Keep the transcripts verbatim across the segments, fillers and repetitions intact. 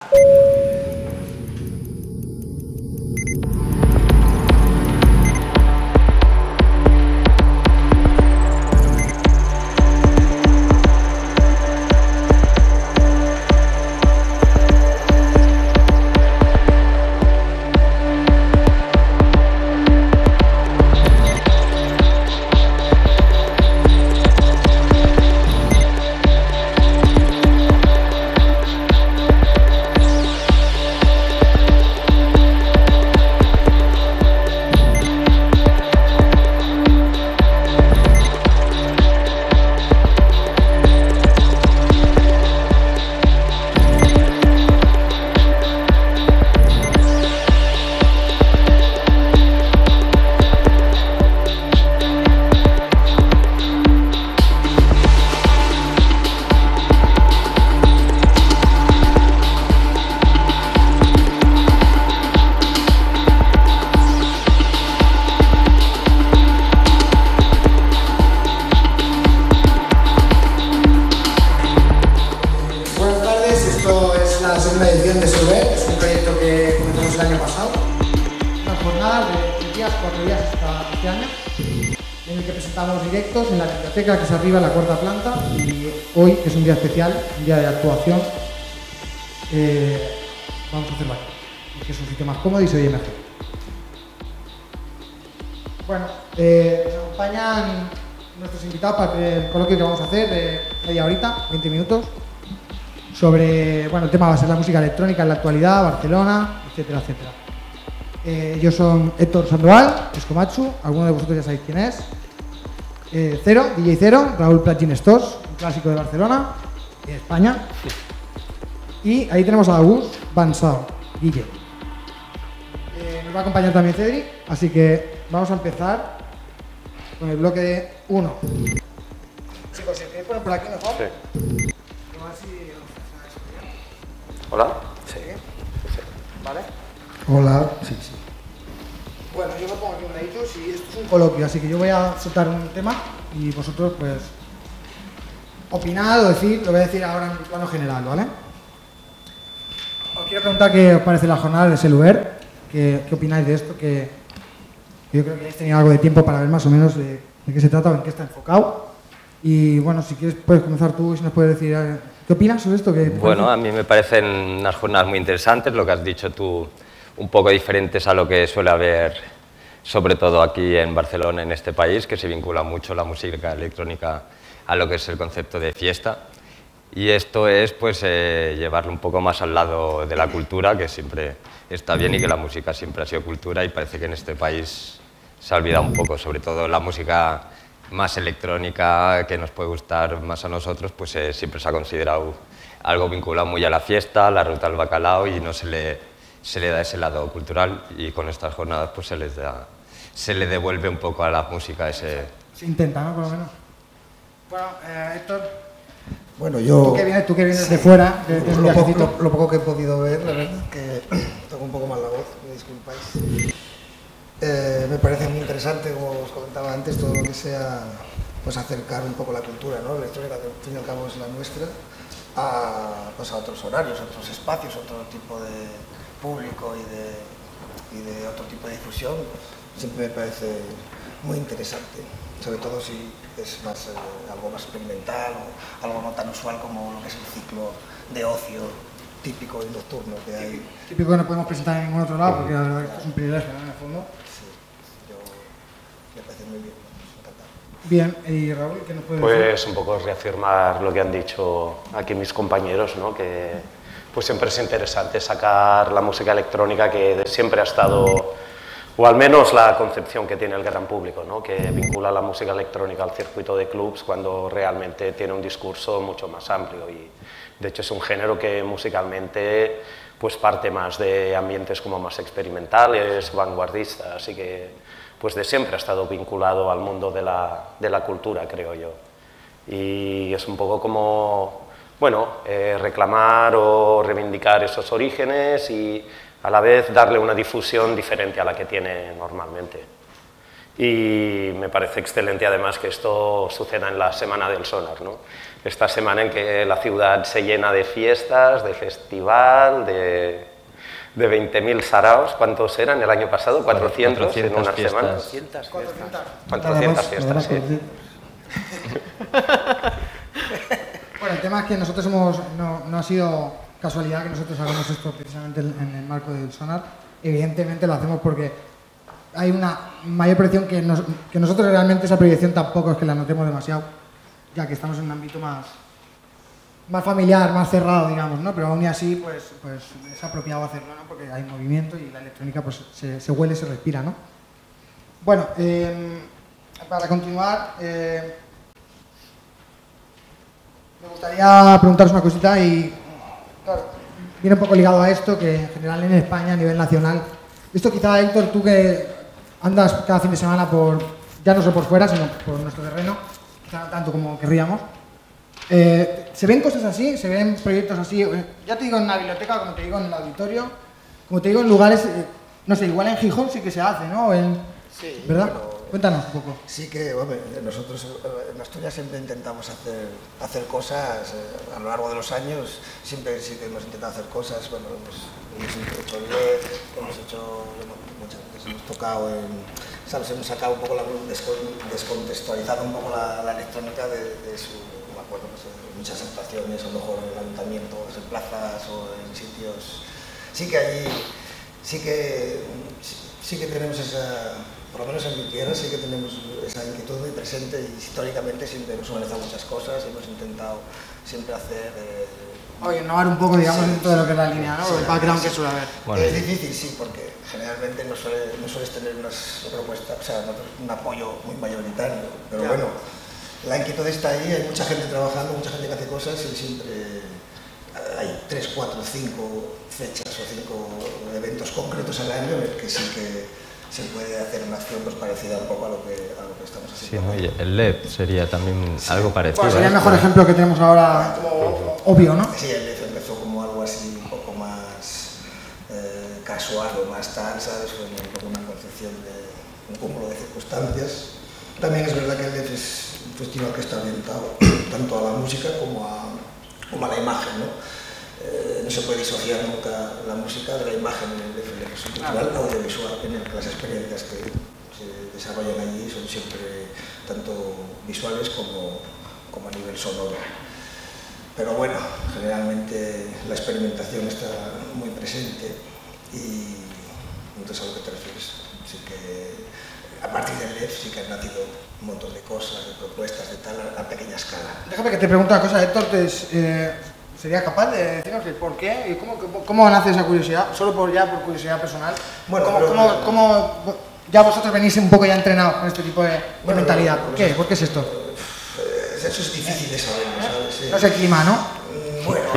Directos en la biblioteca que es arriba, en la cuarta planta, y hoy, que es un día especial, un día de actuación, eh, vamos a hacerlo aquí, que es un sitio más cómodo y se oye mejor. Bueno, eh, nos acompañan nuestros invitados para el coloquio que vamos a hacer de media horita, veinte minutos, sobre, bueno, el tema va a ser la música electrónica en la actualidad, Barcelona, etcétera, etcétera. Eh, ellos son Héctor Sandoval, Escomachu, algunos de vosotros ya sabéis quién es. Eh, Cero, D J Cero, Raúl Platgin Stores, un clásico de Barcelona, de España. Y ahí tenemos a Agus Bansao, D J. Eh, nos va a acompañar también Cedric, así que vamos a empezar con el bloque uno. Chicos, si queréis poner por aquí mejor. Sí. Hola. Sí. ¿Vale? Hola. Sí, sí. Bueno, yo me pongo aquí un ladito y esto es un coloquio, así que yo voy a soltar un tema y vosotros, pues, opinad o decir, lo voy a decir ahora en plano general, ¿vale? Os quiero preguntar qué os parece la jornada de Seluer, qué, qué opináis de esto, que, que yo creo que habéis tenido algo de tiempo para ver más o menos de, de qué se trata o en qué está enfocado. Y bueno, si quieres puedes comenzar tú y si nos puedes decir, eh, ¿qué opinas sobre esto? ¿Qué bueno, a mí me parecen unas jornadas muy interesantes, lo que has dicho tú, un poco diferentes a lo que suele haber, sobre todo aquí en Barcelona, en este país, que se vincula mucho la música electrónica a lo que es el concepto de fiesta. Y esto es pues, eh, llevarlo un poco más al lado de la cultura, que siempre está bien y que la música siempre ha sido cultura y parece que en este país se ha olvidado un poco, sobre todo la música más electrónica que nos puede gustar más a nosotros, pues eh, siempre se ha considerado algo vinculado muy a la fiesta, a la ruta al bacalao y no se le... se le da ese lado cultural y con estas jornadas pues se les da, se le devuelve un poco a la música ese... Se intenta, ¿no? Por lo menos. Bueno, eh, Héctor, bueno, yo... tú que vienes, tú que vienes sí, de fuera, que, que es un lo, poco, lo, lo poco que he podido ver, la verdad, que tengo un poco mal la voz, me disculpáis. Eh, me parece muy interesante, como os comentaba antes, todo lo que sea pues acercar un poco la cultura, ¿no? La electrónica, que al fin y al cabo es la nuestra, a, pues, a otros horarios, a otros espacios, a otro tipo de público y de, y de otro tipo de difusión, siempre me parece muy interesante, sobre todo si es más, eh, algo más experimental o algo no tan usual como lo que es el ciclo de ocio típico y nocturno que hay. Típico que no podemos presentar en ningún otro lado, porque la verdad es que es un privilegio, ¿no? En el fondo. Sí, yo me parece muy bien, encantado. Bien, y Raúl, ¿qué nos puede pues decir? Pues un poco reafirmar lo que han dicho aquí mis compañeros, ¿no? Que pues siempre es interesante sacar la música electrónica que siempre ha estado, o al menos la concepción que tiene el gran público, ¿no? Que vincula la música electrónica al circuito de clubs cuando realmente tiene un discurso mucho más amplio y de hecho es un género que musicalmente pues parte más de ambientes como más experimentales, vanguardistas, así que pues de siempre ha estado vinculado al mundo de la, de la cultura, creo yo. Y es un poco como, bueno, eh, reclamar o reivindicar esos orígenes y a la vez darle una difusión diferente a la que tiene normalmente. Y me parece excelente además que esto suceda en la Semana del Sonar, ¿no? Esta semana en que la ciudad se llena de fiestas, de festival, de, de veinte mil saraos. ¿Cuántos eran el año pasado? ¿cuatrocientos en una semana? cuatrocientas fiestas. cuatrocientas fiestas, sí. Bueno, el tema es que nosotros hemos, no, no ha sido casualidad que nosotros hagamos esto precisamente en el marco del Sonar. Evidentemente lo hacemos porque hay una mayor proyección que, nos, que nosotros realmente esa proyección tampoco es que la notemos demasiado, ya que estamos en un ámbito más, más familiar, más cerrado, digamos, ¿no? Pero aún así, pues, pues es apropiado hacerlo, ¿no? Porque hay movimiento y la electrónica pues se, se huele, se respira, ¿no? Bueno, eh, para continuar, eh, me gustaría preguntaros una cosita y, claro, viene un poco ligado a esto, que en general en España, a nivel nacional, esto quizá, Héctor, tú que andas cada fin de semana por, ya no solo por fuera, sino por nuestro terreno, quizá no tanto como querríamos, eh, ¿se ven cosas así? ¿Se ven proyectos así? Ya te digo en la biblioteca, como te digo en el auditorio, como te digo en lugares, eh, no sé, igual en Gijón sí que se hace, ¿no? En, Sí, ¿verdad? bueno, Cuéntanos un poco. Sí que, hombre, nosotros en Asturias siempre intentamos hacer, hacer cosas, eh, a lo largo de los años, siempre sí que hemos intentado hacer cosas, bueno, hemos, hemos hecho el L E D, hemos hecho, muchas veces hemos tocado en, ¿sabes? Hemos sacado un poco, la, descontextualizado un poco la, la electrónica de, de su, me acuerdo, pues, muchas actuaciones, a lo mejor en ayuntamientos, en plazas o en sitios, sí que allí, sí que, sí, sí que tenemos esa... Por lo menos en mi tierra sí que tenemos esa inquietud muy presente y históricamente siempre hemos organizado muchas cosas, hemos intentado siempre hacer... Eh, Oye, innovar un poco, digamos, sí, dentro de lo que es la línea, ¿no? sí, El background sí, que suele haber. Bueno. Es difícil, sí, porque generalmente no, suele, no sueles tener unas propuestas, o sea, un apoyo muy mayoritario, pero ya. Bueno, la inquietud está ahí, hay mucha gente trabajando, mucha gente que hace cosas y siempre hay tres, cuatro, cinco fechas o cinco eventos concretos al año en el que sí que se puede hacer una acción pues, parecida un poco a lo que, a lo que estamos Sí, haciendo. ¿no? Y el L E D sería también Sí. algo parecido. Bueno, sería el ¿eh? mejor ejemplo que tenemos ahora, como obvio, ¿no? Sí, el L E D empezó como algo así un poco más eh, casual o más tal, ¿sabes? Fue un poco una concepción de un cúmulo de circunstancias. También es verdad que el L E D es un festival que está orientado tanto a la música como a, como a la imagen, ¿no? Eh, no se puede disociar nunca la música de la imagen en el L E D, es un festival audiovisual en el que las experiencias que se desarrollan allí son siempre tanto visuales como, como a nivel sonoro. Pero bueno, generalmente la experimentación está muy presente y entonces a lo que te refieres. Así que a partir del L E D sí que han nacido un montón de cosas, de propuestas, de tal, a, a pequeña escala. Déjame que te pregunte una cosa, Héctor, te, eh, ¿serías capaz de decirnos el por qué y cómo, cómo, cómo nace esa curiosidad? Solo por ya por curiosidad personal. Bueno, ¿Cómo, pero- cómo, cómo ya vosotros venís un poco ya entrenados con este tipo de, de Bueno, mentalidad? pero- ¿Por qué? ¿Por qué es esto? Eh, Eso es difícil de saber, ¿sabes? Sí. No es el clima, ¿no? Mm, Bueno,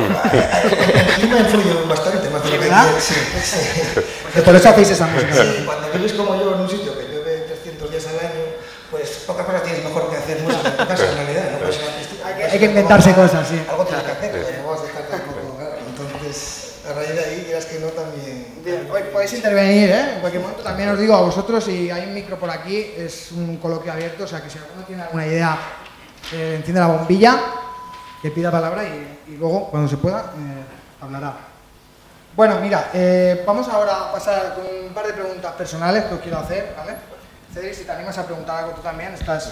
el clima influye bastante más de lo que ¿Verdad? sí, sí. Porque por eso hacéis esa música. Sí, cuando vives como yo en un sitio que llueve trescientos días al año, pues pocas cosas tienes mejor que hacer música en tu casa en realidad, ¿no? Pues, Hay que- hay que inventarse cosas, sí. Algo tienes que hacer, pues, no vas a dejar tampoco, claro. Entonces, a raíz de ahí, dirás que no también... Bien, oye, podéis intervenir, ¿eh? En cualquier momento también os digo a vosotros, si hay un micro por aquí, es un coloquio abierto, o sea que si alguno tiene alguna idea, eh, enciende la bombilla, que pida palabra y, y luego, cuando se pueda, eh, hablará. Bueno, mira, eh, vamos ahora a pasar con un par de preguntas personales que os quiero hacer, ¿vale? Cedric, si te animas a preguntar algo tú también, estás...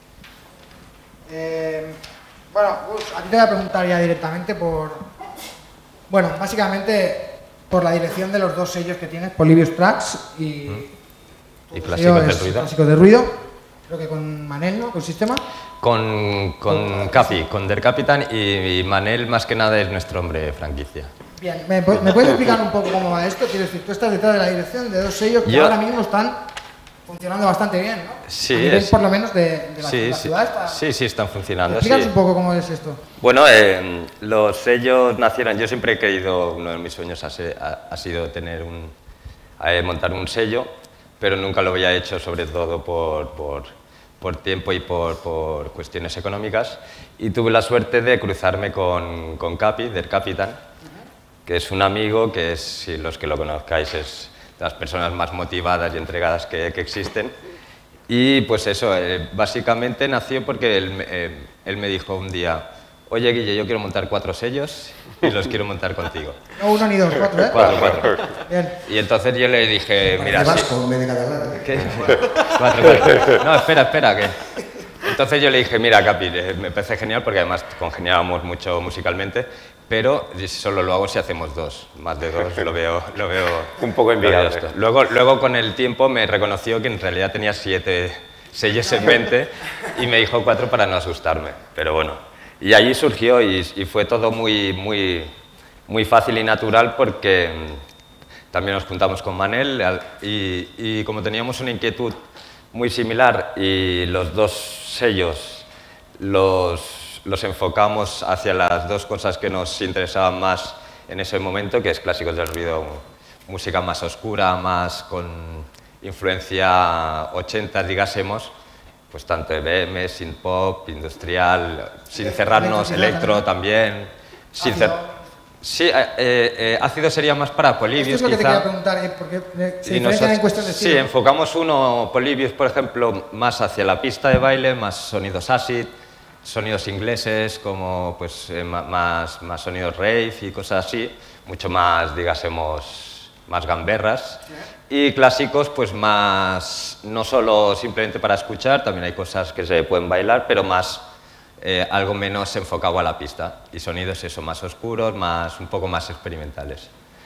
Eh, bueno, Gus, a ti te voy a preguntar ya directamente por... Bueno, básicamente por la dirección de los dos sellos que tienes, Polybius Tracks y... Y tu Clásicos sello del es Ruido. Clásicos del Ruido, creo que con Manel, ¿no? Con Sistema. Con, con Capi, con Der Capitan y, y Manel más que nada es nuestro hombre franquicia. Bien, ¿me, pu- ¿me puedes explicar un poco cómo va esto? Quiero decir, tú estás detrás de la dirección de dos sellos que Yo- ahora mismo están funcionando bastante bien, ¿no? Sí, A nivel, es- por lo menos, de, de la, Sí, la sí, ciudad. Está... sí, sí, están funcionando. Explícanos Sí. un poco cómo es esto. Bueno, eh, los sellos nacieron, yo siempre he querido, uno de mis sueños ha, se- ha- ha sido tener un, eh, montar un sello, pero nunca lo había hecho sobre todo por, por, por tiempo y por, por cuestiones económicas. Y tuve la suerte de cruzarme con, con Capi, Der Capitan, que es un amigo que es, si los que lo conozcáis, es de las personas más motivadas y entregadas que, que existen. Y pues eso, eh, básicamente nació porque él, eh, él me dijo un día, oye Guille, yo quiero montar cuatro sellos y los quiero montar contigo. No uno ni dos, cuatro, ¿eh? Cuatro, cuatro. Bien. Y entonces yo le dije, mira, sí. vasco, en vez de catalán, ¿eh? ¿Qué? Cuatro, cuatro. No, espera, espera, que... Entonces yo le dije, mira Capi, eh, me parece genial porque además congeniábamos mucho musicalmente, pero solo lo hago si hacemos dos, más de dos lo veo... Lo veo Un poco inviable. lo veo luego, luego con el tiempo me reconoció que en realidad tenía siete sellos en mente y me dijo cuatro para no asustarme, pero bueno. Y allí surgió y, y fue todo muy, muy, muy fácil y natural porque también nos juntamos con Manel y, y como teníamos una inquietud muy similar y los dos sellos los, los enfocamos hacia las dos cosas que nos interesaban más en ese momento, que es Clásicos del Ruido, música más oscura, más con influencia ochenta, digásemos, pues tanto E B M, synth pop, industrial, sin cerrarnos, electro también, sin cer Sí, eh, eh, ácido sería más para Polybius, Esto es lo que quizá. te quería preguntar, ¿eh? Porque se Y diferencian nosotros- en cuestión de estilo. Sí, enfocamos uno, Polybius, por ejemplo, más hacia la pista de baile, más sonidos acid, sonidos ingleses, como pues, eh, ma- más, más sonidos rave y cosas así, mucho más, digásemos, más gamberras. Y clásicos, pues más, no solo simplemente para escuchar, también hay cosas que se pueden bailar, pero más... Eh, algo menos enfocado a la pista y sonidos eso, más oscuros, más, un poco más experimentales.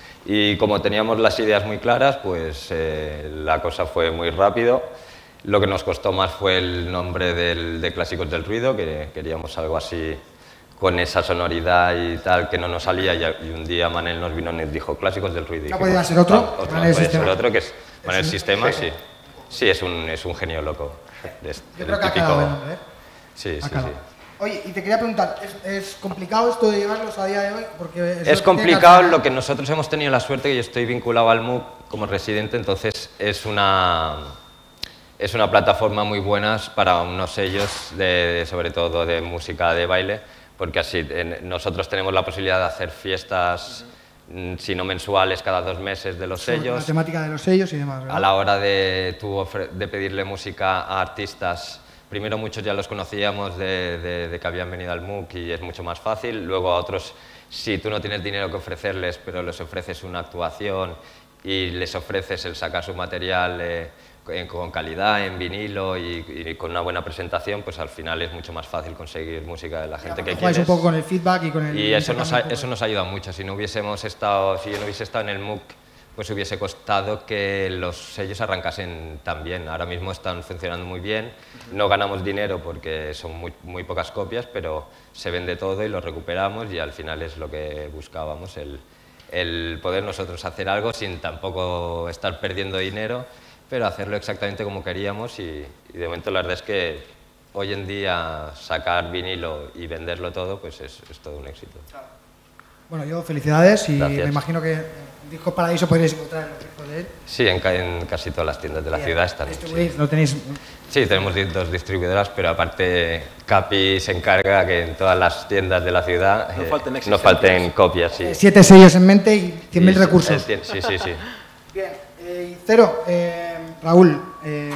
Y como teníamos las ideas muy claras, pues eh, la cosa fue muy rápido. Lo que nos costó más fue el nombre del, de Clásicos del Ruido, que queríamos algo así con esa sonoridad y tal, que no nos salía, y, y un día Manel nos vino y nos dijo Clásicos del Ruido. Y ¿No dijimos, podía ser otro? "Ah, otro, Manel no puede Sistema". ser otro, que es Manel Sistema, sí. Sí, es un, es un genio loco. Es, Yo el creo que ha típico- quedado el nombre, ¿eh? Sí, Ha sí, quedado. sí. Oye, y te quería preguntar, ¿es, es complicado esto de llevarlos a día de hoy? Porque eso Es tiene complicado, que- lo que nosotros hemos tenido la suerte que yo estoy vinculado al M U C como residente, entonces es una, es una plataforma muy buena para unos sellos, de, sobre todo de música de baile, porque así en- nosotros tenemos la posibilidad de hacer fiestas, mm, si no mensuales, cada dos meses de los sobre sellos. La temática de los sellos y demás, ¿verdad? A la hora de, tú ofre- de pedirle música a artistas, primero muchos ya los conocíamos de, de- de que habían venido al M U C y es mucho más fácil. Luego a otros, si tú no tienes dinero que ofrecerles, pero les ofreces una actuación y les ofreces el sacar su material eh, en- con calidad, en vinilo y, y con una buena presentación, pues al final es mucho más fácil conseguir música de la gente que Jugáis quieres. un poco con el feedback y con el... Y eso nos, ha- intercambio un eso poco. nos ayuda mucho. Si no hubiésemos estado, si yo no hubiese estado en el M U C, pues hubiese costado que los sellos arrancasen tan bien. Ahora mismo están funcionando muy bien. No ganamos dinero porque son muy, muy pocas copias, pero se vende todo y lo recuperamos y al final es lo que buscábamos, el, el poder nosotros hacer algo sin tampoco estar perdiendo dinero, pero hacerlo exactamente como queríamos y, y de momento la verdad es que hoy en día sacar vinilo y venderlo todo pues es, es todo un éxito. Bueno, yo felicidades y Gracias. me imagino que Discos Paraíso podréis encontrar en los discos de él. Sí, en, ca- en casi todas las tiendas de la ciudad están. Sí. Distribuís, lo tenéis... Sí, tenemos di- dos distribuidoras, pero aparte Capi se encarga que en todas las tiendas de la ciudad No eh, falten no existencias. falten copias. Sí. eh, Siete sellos en mente y cien mil Y- recursos. eh, Sí, sí, sí. Bien, eh, y Cero, eh, Raúl, eh,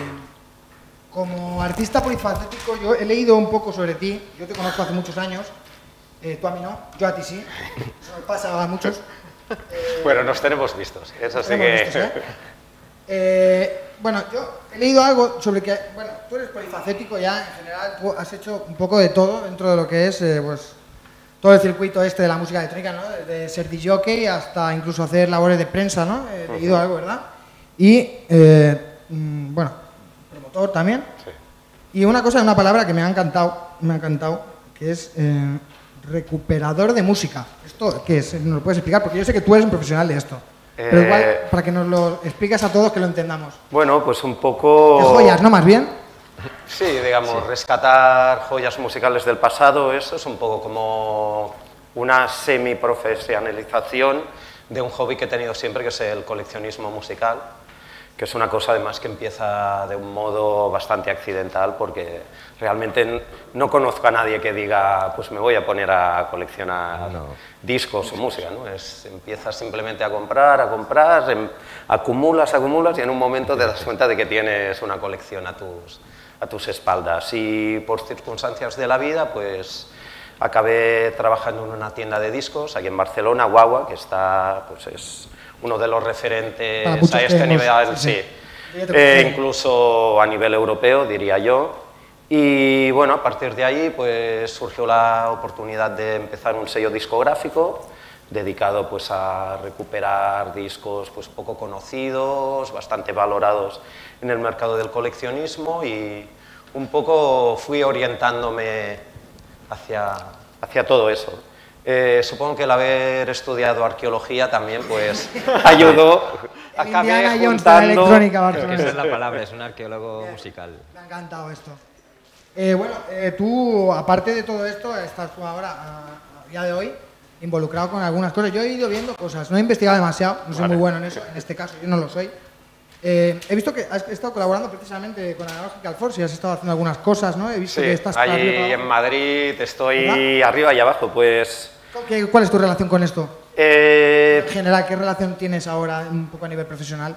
como artista polifacético, yo he leído un poco sobre ti, yo te conozco hace muchos años, eh, tú a mí no, yo a ti sí, eso nos pasa a muchos. Eh, Bueno, nos tenemos vistos, eso sí tenemos que... vistos, ¿eh? Eh, bueno, yo he leído algo sobre que, bueno, tú eres polifacético ya en general, tú has hecho un poco de todo dentro de lo que es, eh, pues, todo el circuito este de la música electrónica, ¿no? Desde ser D J hasta incluso hacer labores de prensa, ¿no? He leído algo, ¿verdad? Y, eh, mm, bueno, promotor también. Sí. Y una cosa, una palabra que me ha encantado, me ha encantado, que es eh, recuperador de música. ¿Esto qué es? ¿Nos lo puedes explicar? Porque yo sé que tú eres un profesional de esto. Pero Eh, igual, para que nos lo expliques a todos que lo entendamos. Bueno, pues un poco... De joyas, ¿no? Más bien. Sí, digamos, rescatar joyas musicales del pasado, eso es un poco como una semiprofesionalización de un hobby que he tenido siempre, que es el coleccionismo musical. que es una cosa además que empieza de un modo bastante accidental, porque realmente no conozco a nadie que diga, pues me voy a poner a coleccionar no. discos o música, ¿no? Es, empiezas simplemente a comprar, a comprar, em, acumulas, acumulas y en un momento te das cuenta de que tienes una colección a tus, a tus espaldas. Y por circunstancias de la vida, pues acabé trabajando en una tienda de discos aquí en Barcelona, Guagua, que está, pues es uno de los referentes a este nivel, sí, sí. Eh, incluso a nivel europeo, diría yo. Y bueno, a partir de ahí pues surgió la oportunidad de empezar un sello discográfico dedicado pues a recuperar discos pues poco conocidos, bastante valorados en el mercado del coleccionismo, y un poco fui orientándome hacia, hacia todo eso. Eh, supongo que el haber estudiado arqueología también pues ayudó. Acabé juntando... Creo que esa es la palabra, es un arqueólogo musical. Me ha encantado esto. Eh, bueno, eh, tú, aparte de todo esto, estás tú ahora, a, a día de hoy, involucrado con algunas cosas. Yo he ido viendo cosas, no he investigado demasiado, no soy vale. muy bueno en eso, en este caso yo no lo soy. Eh, he visto que has estado colaborando precisamente con Analogical Force y has estado haciendo algunas cosas, ¿no? He visto sí, que estás allí en Madrid, estoy ¿verdad? arriba y abajo, pues... ¿Qué, ¿Cuál es tu relación con esto? Eh, en general, ¿qué relación tienes ahora un poco a nivel profesional?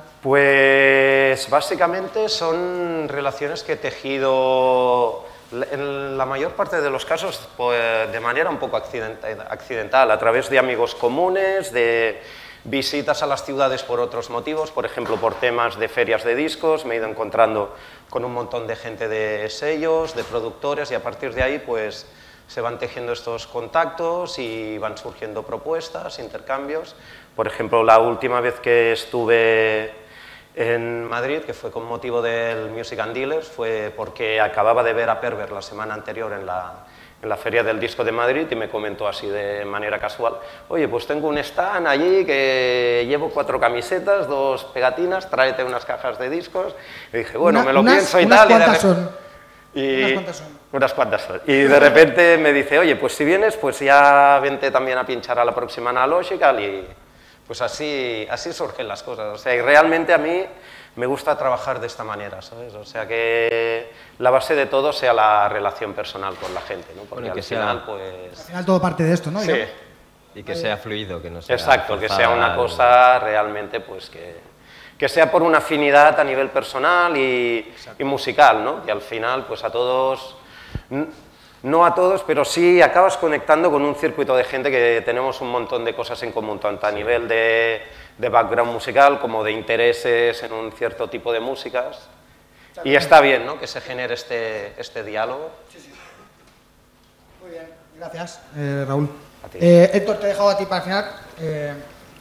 Pues básicamente son relaciones que he tejido en la mayor parte de los casos pues, de manera un poco accidental, a través de amigos comunes, de visitas a las ciudades por otros motivos, por ejemplo por temas de ferias de discos, me he ido encontrando con un montón de gente de sellos, de productores, y a partir de ahí pues se van tejiendo estos contactos y van surgiendo propuestas, intercambios. Por ejemplo, la última vez que estuve en Madrid, que fue con motivo del Music and Dealers, fue porque acababa de ver a Perver la semana anterior en la, en la Feria del Disco de Madrid y me comentó así de manera casual: oye, pues tengo un stand allí que llevo cuatro camisetas, dos pegatinas, tráete unas cajas de discos. Y dije, bueno, Una, me lo unas, pienso y unas tal. Cuantas Y son. Y unas cuantas son. Unas cuantas son. Y de repente me dice, oye, pues si vienes, pues ya vente también a pinchar a la próxima Analogical, y pues así, así surgen las cosas. O sea, y realmente a mí me gusta trabajar de esta manera, ¿sabes? O sea, que la base de todo sea la relación personal con la gente, ¿no? Porque bueno, que al sea, final, pues... Al final todo parte de esto, ¿no? Sí. Y que sea fluido, que no sea... Exacto, que sea una cosa realmente, pues que... que sea por una afinidad a nivel personal y, y musical, ¿no? Que al final, pues a todos, no a todos, pero sí acabas conectando con un circuito de gente que tenemos un montón de cosas en común, tanto a nivel de, de background musical como de intereses en un cierto tipo de músicas. Y está bien, ¿no?, que se genere este, este diálogo. Sí, sí. Muy bien, gracias, eh, Raúl. A ti. Eh, Héctor, te he dejado a ti para el final. Eh,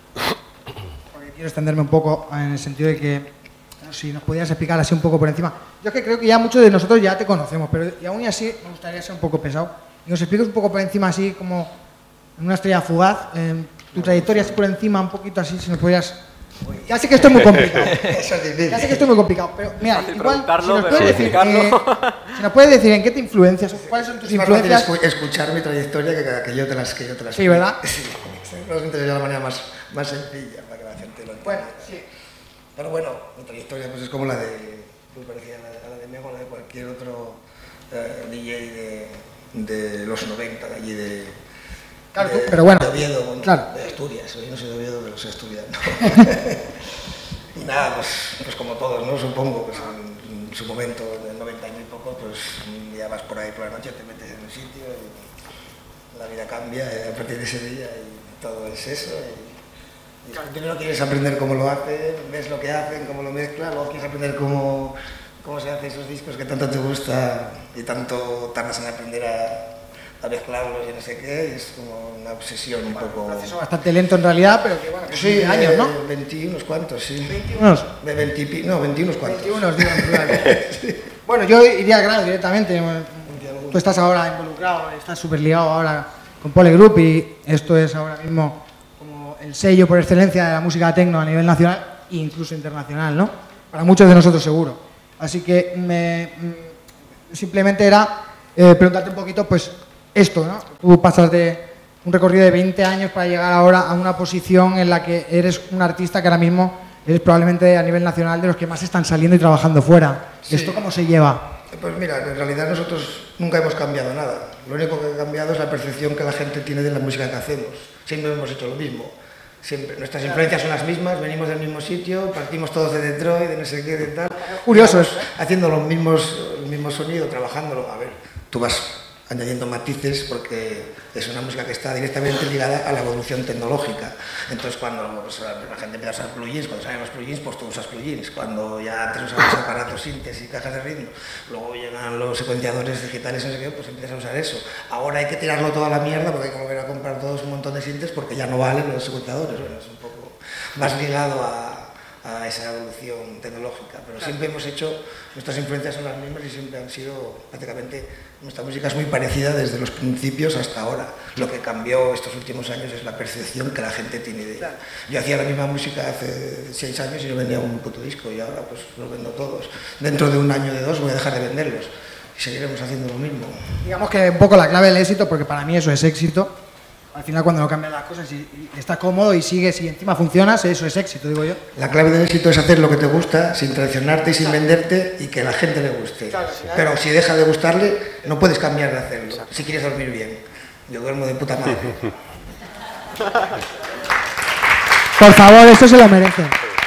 Quiero extenderme un poco en el sentido de que, no sé, si nos podías explicar así un poco por encima. Yo es que creo que ya muchos de nosotros ya te conocemos, pero y aún y así me gustaría ser un poco pesado. Y nos expliques un poco por encima, así como en una estrella fugaz, eh, tu trayectoria así por encima, un poquito así, si nos podías... Ya sé que esto es muy complicado. Eso es difícil. Ya sé que esto es muy complicado, pero mira, igual, si nos, puedes sí. decir, eh, si nos puedes decir en qué te influencias, cuáles son tus es más influencias... fácil escuchar mi trayectoria que, que yo te las que yo te las Sí, ¿verdad? Sí, nos interesa de la manera más, más sencilla para que la gente lo entienda. Bueno, sí. Pero bueno, mi trayectoria pues es como la de, muy parecida a la de, a la de Mego, la de cualquier otro eh, D J de, de los noventa, de allí de... Claro, de, tú, pero bueno, de Oviedo, bueno, claro. de Asturias. Yo no soy de Oviedo, pero soy asturiano. Y nada, pues, pues como todos, ¿no? Supongo, pues en, en su momento, en el noventa y muy poco, pues ya vas por ahí por la noche, te metes en un sitio y la vida cambia a partir de ese día y todo es eso. Y, y primero quieres aprender cómo lo hacen, ves lo que hacen, cómo lo mezclan, luego quieres aprender cómo, cómo se hacen esos discos que tanto te gusta y tanto tardas en aprender a, a mezclarlos y no sé qué, y es como una obsesión un poco... Un proceso bastante lento en realidad, pero que bueno, que sí, de años, ¿no? veintiuno cuantos, sí. veintiuno. De veinte, no, veintiuno cuantos. veintiuno, digo, claro. Sí. Bueno, yo iría al grano directamente. Tú estás ahora involucrado, estás súper ligado ahora con Pole Group y esto es ahora mismo como el sello por excelencia de la música techno a nivel nacional e incluso internacional, ¿no? Para muchos de nosotros seguro. Así que me, simplemente era eh, preguntarte un poquito, pues, esto, ¿no? Tú pasas de un recorrido de veinte años para llegar ahora a una posición en la que eres un artista que ahora mismo eres probablemente a nivel nacional de los que más están saliendo y trabajando fuera. Sí. ¿Esto cómo se lleva? Pues mira, en realidad nosotros nunca hemos cambiado nada. Lo único que ha cambiado es la percepción que la gente tiene de la música que hacemos. Siempre hemos hecho lo mismo. Siempre. Nuestras influencias son las mismas, venimos del mismo sitio, partimos todos de Detroit, de no sé qué, de tal. Curioso eso. Haciendo los mismos, el mismo sonido, trabajándolo. A ver, tú vas añadiendo matices porque es una música que está directamente ligada a la evolución tecnológica. Entonces, cuando pues, la gente empieza a usar plugins, cuando salen los plugins, pues tú usas plugins. Cuando ya antes usabas aparatos sintes y cajas de ritmo, luego llegan los secuenciadores digitales, no sé qué, pues empiezas a usar eso. Ahora hay que tirarlo toda la mierda porque hay que volver a comprar todos un montón de sintes porque ya no valen los secuenciadores. Bueno, es un poco más ligado a... a esa evolución tecnológica, pero siempre hemos hecho, nuestras influencias son las mismas y siempre han sido, prácticamente, nuestra música es muy parecida desde los principios hasta ahora. Lo que cambió estos últimos años es la percepción que la gente tiene de ella. Yo hacía la misma música hace seis años y no vendía un puto disco y ahora pues los vendo todos. Dentro de un año o de dos voy a dejar de venderlos y seguiremos haciendo lo mismo. Digamos que un poco la clave del éxito, porque para mí eso es éxito. Al final, cuando no cambian las cosas y, y estás cómodo y sigues y encima funcionas, eso es éxito, digo yo. La clave del éxito es hacer lo que te gusta sin traicionarte y sin venderte y que a la gente le guste. Claro, pero si deja de gustarle, no puedes cambiar de hacerlo. Si quieres dormir bien. Yo duermo de puta madre. Por favor, esto se lo merece.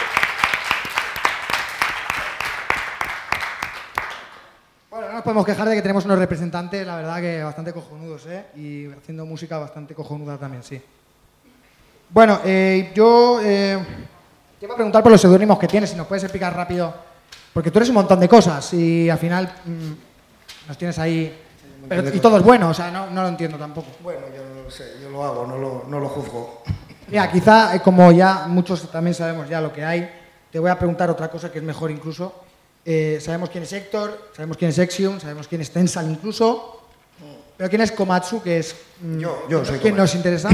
No nos podemos quejar de que tenemos unos representantes, la verdad que bastante cojonudos, ¿eh? Y haciendo música bastante cojonuda también, sí. Bueno, eh, yo eh, te iba a preguntar por los seudónimos que tienes, si nos puedes explicar rápido, porque tú eres un montón de cosas y al final mmm, nos tienes ahí, pero, y todo es bueno, o sea, no, no lo entiendo tampoco. Bueno, yo no lo sé, yo lo hago, no lo, no lo juzgo. Mira, quizá, eh, como ya muchos también sabemos ya lo que hay, te voy a preguntar otra cosa que es mejor incluso. Eh, sabemos quién es Héctor, sabemos quién es Exium, sabemos quién es Tensal incluso, pero quién es Komatsu, que es... Mmm, yo, yo soy ¿quién Komatsu. nos interesa?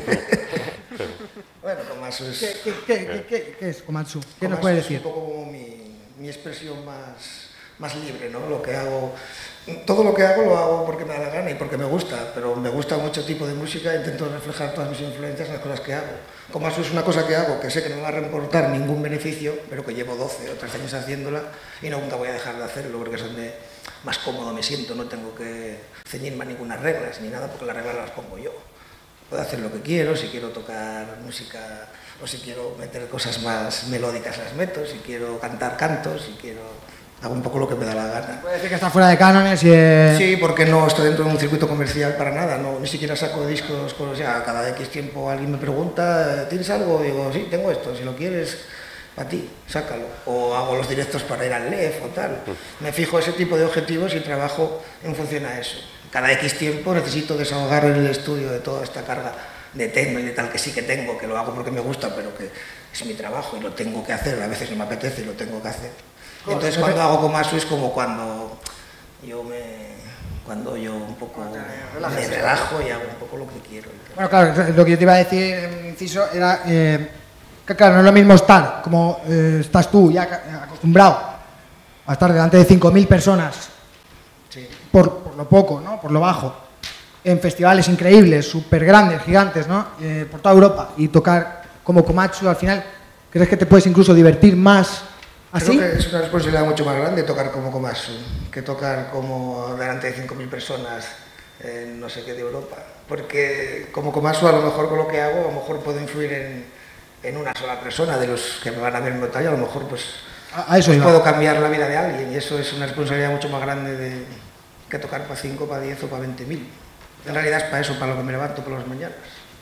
Bueno, Komatsu es... ¿Qué, qué, qué, qué, qué es Komatsu? ¿Qué Komatsu nos puede es decir? un poco como mi, mi expresión más, más libre, ¿no? Lo que hago... Todo lo que hago lo hago porque me da la gana y porque me gusta, pero me gusta mucho tipo de música e intento reflejar todas mis influencias en las cosas que hago. Komatsu es una cosa que hago que sé que no me va a reportar ningún beneficio, pero que llevo doce o trece años haciéndola y nunca voy a dejar de hacerlo porque es donde más cómodo me siento, no tengo que ceñirme a ninguna reglas ni nada porque las reglas las pongo yo. Puedo hacer lo que quiero, si quiero tocar música o si quiero meter cosas más melódicas las meto, si quiero cantar canto, si quiero... Hago un poco lo que me da la gana. Puede decir que está fuera de cánones y... Eh... Sí, porque no estoy dentro de un circuito comercial para nada, no, ni siquiera saco discos, con, o sea, cada X tiempo alguien me pregunta, ¿tienes algo? Y digo, sí, tengo esto, si lo quieres, para ti, sácalo. O hago los directos para ir al L E F o tal. Me fijo ese tipo de objetivos y trabajo en función a eso. Cada X tiempo necesito desahogar en el estudio de toda esta carga de techno y de tal que sí que tengo, que lo hago porque me gusta, pero que es mi trabajo y lo tengo que hacer, a veces no me apetece y lo tengo que hacer. Entonces cuando hago Komatsu es como cuando yo me cuando yo un poco me relajo y hago un poco lo que quiero. Bueno, claro, lo que yo te iba a decir en inciso era eh, que claro, no es lo mismo estar como eh, estás tú ya acostumbrado a estar delante de cinco mil personas, sí. por, por lo poco, ¿no? Por lo bajo, en festivales increíbles, súper grandes, gigantes, ¿no? Eh, por toda Europa y tocar como Komatsu al final, ¿crees que te puedes incluso divertir más? ¿Así? Creo que es una responsabilidad mucho más grande tocar como Komatsu que tocar como delante de cinco mil personas en no sé qué de Europa. Porque como Komatsu a lo mejor con lo que hago, a lo mejor puedo influir en, en una sola persona de los que me van a ver en batalla, a lo mejor pues, a, a eso pues iba. puedo cambiar la vida de alguien y eso es una responsabilidad mucho más grande de, que tocar para cinco, para diez o para veinte mil. En realidad es para eso, para lo que me levanto por las mañanas.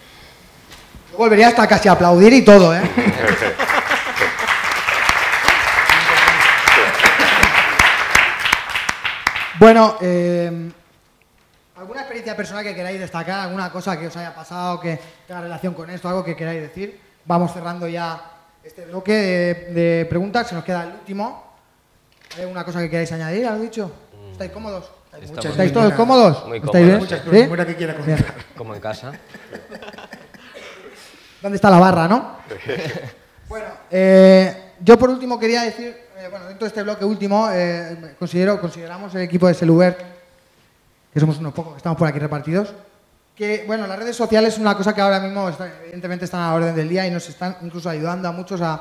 Yo volvería hasta casi a aplaudir y todo, ¿eh? Bueno, eh, ¿alguna experiencia personal que queráis destacar? ¿Alguna cosa que os haya pasado que tenga relación con esto? ¿Algo que queráis decir? Vamos cerrando ya este bloque de, de preguntas, se nos queda el último. ¿Hay alguna cosa que queráis añadir? ¿Has dicho? ¿Estáis cómodos? Estamos ¿Estáis muy todos buena. cómodos? Muy ¿Estáis cómodos. bien? Muchas, ¿Sí? pero ninguna que quiera comentar. Bien. Como en casa. ¿Dónde está la barra, no? Bueno, eh, yo por último quería decir, eh, bueno, dentro de este bloque último, eh, considero, consideramos el equipo de Selubert, que somos unos pocos que estamos por aquí repartidos, que, bueno, las redes sociales es una cosa que ahora mismo, está, evidentemente, están a la orden del día y nos están incluso ayudando a muchos a,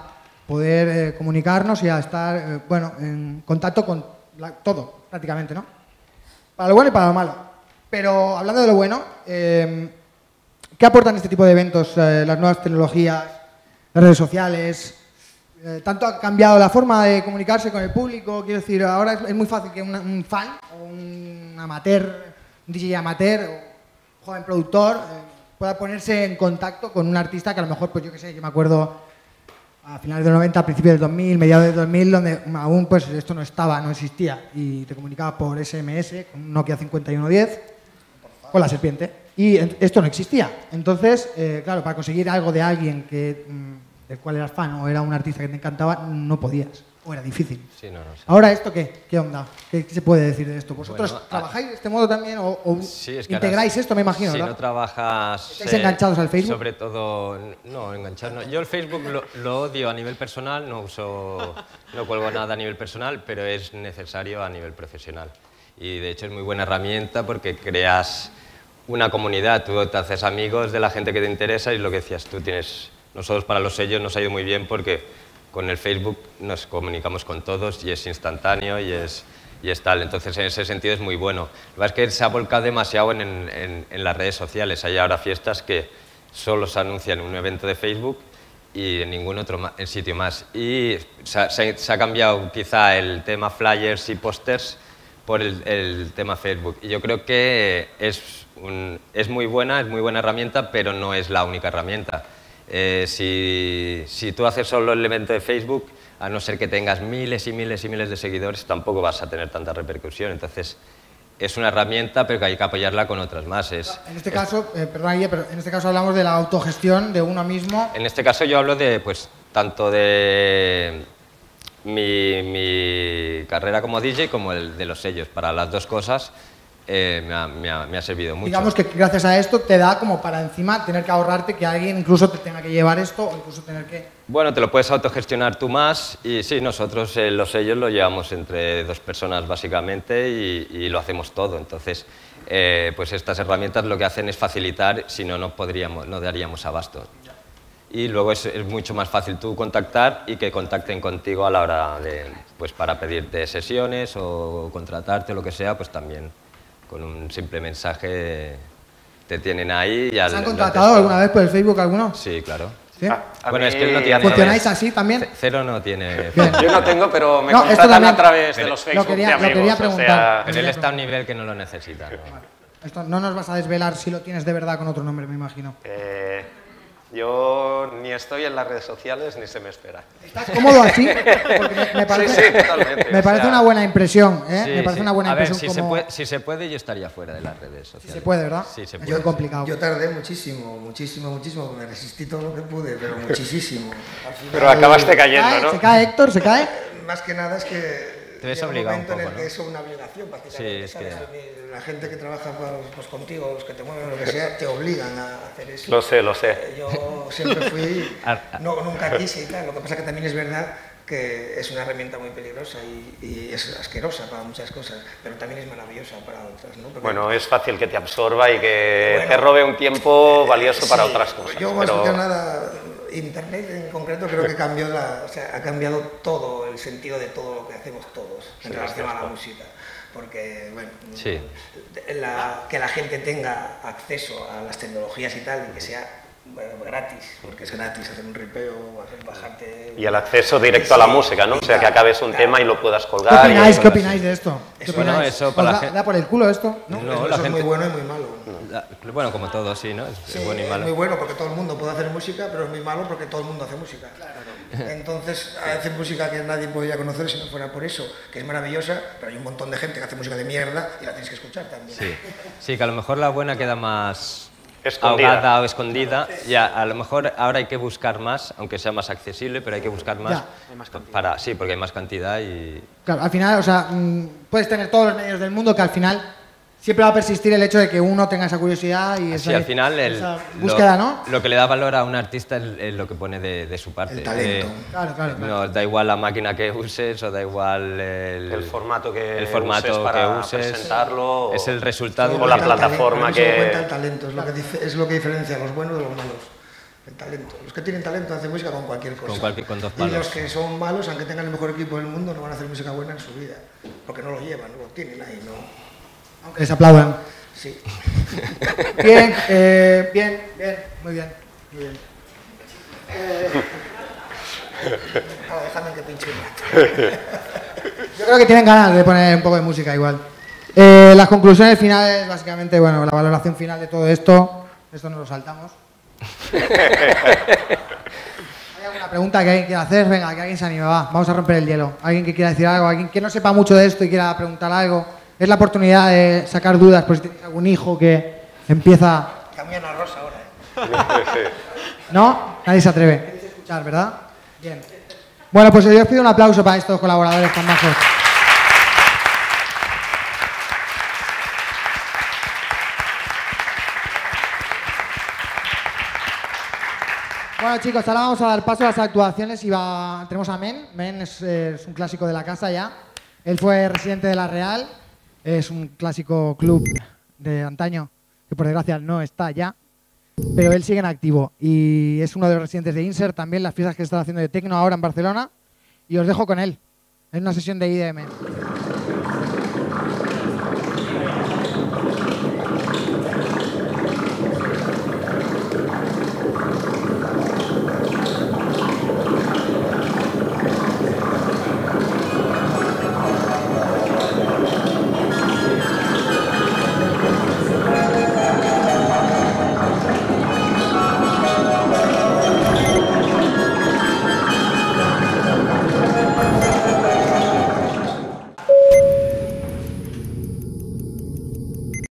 poder eh, comunicarnos y a estar, eh, bueno, en contacto con la, todo, prácticamente, ¿no? Para lo bueno y para lo malo. Pero hablando de lo bueno, eh, ¿qué aportan este tipo de eventos, eh, las nuevas tecnologías, las redes sociales? Eh, tanto ha cambiado la forma de comunicarse con el público, quiero decir, ahora es, es muy fácil que una, un fan o un amateur, un D J amateur o un joven productor eh, pueda ponerse en contacto con un artista que a lo mejor, pues yo qué sé, yo me acuerdo a finales de los noventa, a principios del dos mil, mediados del dos mil, donde aún pues esto no estaba, no existía y te comunicabas por S M S con un Nokia cincuenta y uno diez con la serpiente y esto no existía. Entonces, eh, claro, para conseguir algo de alguien que... Mm, del cual eras fan o era un artista que te encantaba, no podías, o era difícil. Sí, no, no sé. Ahora, ¿esto qué? ¿Qué onda? ¿Qué, qué se puede decir de esto? ¿Vosotros Bueno, trabajáis de este modo también o, o sí, es que integráis ahora, esto, me imagino, si ¿verdad? no trabajas... ¿Estáis enganchados al Facebook? Sobre todo... No, enganchados no. Yo el Facebook lo, lo odio a nivel personal, no uso... No cuelgo nada a nivel personal, pero es necesario a nivel profesional. Y de hecho es muy buena herramienta porque creas una comunidad, tú te haces amigos de la gente que te interesa y lo que decías, tú tienes... Nosotros para los sellos nos ha ido muy bien porque con el Facebook nos comunicamos con todos y es instantáneo y es, y es tal. Entonces, en ese sentido es muy bueno. Lo que pasa es que se ha volcado demasiado en, en, en las redes sociales. Hay ahora fiestas que solo se anuncian en un evento de Facebook y en ningún otro ma en sitio más. Y se ha, se, se ha cambiado quizá el tema flyers y pósters por el, el tema Facebook. Y yo creo que es, un, es muy buena, es muy buena herramienta, pero no es la única herramienta. Eh, si, si tú haces solo el evento de Facebook, a no ser que tengas miles y miles y miles de seguidores, tampoco vas a tener tanta repercusión. Entonces, es una herramienta, pero que hay que apoyarla con otras más. Es, en este es, caso, eh, perdón, Guille, pero en este caso hablamos de la autogestión de uno mismo. En este caso yo hablo de, pues, tanto de mi, mi carrera como D J como el de los sellos. Para las dos cosas eh, me, ha, me, ha, me ha servido mucho. Digamos que gracias a esto te da como para encima tener que ahorrarte que alguien incluso te tenga que llevar esto o incluso tener que... Bueno, te lo puedes autogestionar tú más y sí, nosotros eh, los sellos lo llevamos entre dos personas básicamente y, y lo hacemos todo. Entonces, eh, pues estas herramientas lo que hacen es facilitar, si no, no podríamos, no daríamos abasto. Y luego es, es mucho más fácil tú contactar y que contacten contigo a la hora de, pues para pedirte sesiones o contratarte o lo que sea, pues también con un simple mensaje te tienen ahí. Y ¿Se han contratado alguna vez por el Facebook alguno? Sí, claro. ¿Sí? A, a bueno, mí, es que él no tiene... ¿Funcionáis así también? Cero no tiene... Bien. Yo no tengo, pero me No, contratan también, a través de pero los lo Facebook quería- de lo amigos. quería o preguntar. sea, Pero él está a un nivel que no lo necesita, ¿no? Esto no nos vas a desvelar si lo tienes de verdad con otro nombre, me imagino. eh, yo ni estoy en las redes sociales ni se me espera. ¿Estás cómodo así? Porque me, me parece, Sí, sí, totalmente, me o parece sea- una buena impresión, ¿eh? Sí, me parece sí. una buena a ver, impresión si, como... se puede, si se puede, yo estaría fuera de las redes sociales. se puede, ¿verdad? Sí, se Es puede. muy complicado. Yo tardé muchísimo, muchísimo, muchísimo, me resistí todo lo que pude, pero muchísimo. Al final, Pero acabaste ¿Se cayendo, cae? ¿no? ¿Se cae, Héctor? ¿Se cae? Más que nada es que Te ves llega obligado un momento un poco, en el que ¿no? es una obligación prácticamente, Sí, es ¿sabes? que- La gente que trabaja pues, pues contigo, los que te mueven, lo que sea, te obligan a hacer eso. Lo sé, lo sé. Yo siempre fui, Ar- no, nunca quise y tal, lo que pasa que también es verdad que es una herramienta muy peligrosa y, y es asquerosa para muchas cosas, pero también es maravillosa para otras, ¿no? Porque- Bueno, es fácil que te absorba y que Bueno, te robe un tiempo valioso para sí, otras cosas. Yo más pero- que nada, Internet en concreto creo que cambió la, o sea, ha cambiado todo el sentido de todo lo que hacemos todos en Sí, relación es a la cierto. música. Porque, bueno, Sí. la- que la gente tenga acceso a las tecnologías y tal, y que sea bueno, gratis, porque es gratis hacer un ripeo, hacer bajarte... Y el acceso directo a la Sí, música, ¿no? O sea, que claro, acabes un claro. tema y lo puedas ¿Qué colgar. y- opináis? ¿Qué opináis de esto? ¿Qué Eso- opináis? bueno, eso ¿Os para la da, gente- da por el culo esto? No, No, eso, la eso es muy gente- bueno y muy malo. La- Bueno, como todo, sí, ¿no? Es Sí, bueno y es malo. muy bueno porque todo el mundo puede hacer música, pero es muy malo porque todo el mundo hace música. Entonces, hace música que nadie podría conocer si no fuera por eso, que es maravillosa, pero hay un montón de gente que hace música de mierda y la tienes que escuchar también. Sí. Sí, que a lo mejor la buena queda más Escondida. ahogada o escondida. Ya, a lo mejor ahora hay que buscar más, aunque sea más accesible, pero hay que buscar más. Ya. Para, sí, porque hay más cantidad y... Claro, al final, o sea, mm, puedes tener todos los medios del mundo que al final siempre va a persistir el hecho de que uno tenga esa curiosidad y esa, Sí, al final el, esa búsqueda, lo, ¿no? lo que le da valor a un artista es, es lo que pone de, de su parte. El talento. Eh, Claro, claro, claro. No, da igual la máquina que uses o da igual el, El formato que el formato uses para que uses. presentarlo o- Es el resultado. o la Cuenta el plataforma talento, para mí solo que- cuenta el talento, es lo que, dice- es lo que diferencia a los buenos de los malos. el talento. Los que tienen talento hacen música con cualquier cosa. Con cualquier, con dos y palos. los que son malos, aunque tengan el mejor equipo del mundo, no van a hacer música buena en su vida. Porque no lo llevan, no lo tienen ahí, ¿no? Aunque les aplaudan. Sí. Bien, eh, bien, bien, muy bien. Muy bien. Eh, ah, déjame que pinche un rato. Yo creo que tienen ganas de poner un poco de música igual. Eh, las conclusiones finales, básicamente, bueno, la valoración final de todo esto, esto nos lo saltamos. ¿Hay alguna pregunta que alguien quiera hacer? Venga, que alguien se anime, va, vamos a romper el hielo. Alguien que quiera decir algo, alguien que no sepa mucho de esto y quiera preguntar algo. Es la oportunidad de sacar dudas, por si tienes algún hijo que empieza... Cambian a Rosa ahora, ¿eh? ¿No? Nadie se atreve. Queréis escuchar, ¿verdad? Bien. Bueno, pues yo os pido un aplauso para estos colaboradores tan majos. Bueno, chicos, ahora vamos a dar paso a las actuaciones y va... tenemos a Men. Men es, eh, es un clásico de la casa ya. Él fue residente de La Real. Es un clásico club de antaño que por desgracia no está ya. Pero él sigue en activo y es uno de los residentes de Insert, también las fiestas que están haciendo de Tecno ahora en Barcelona. Y os dejo con él, en una sesión de I D M.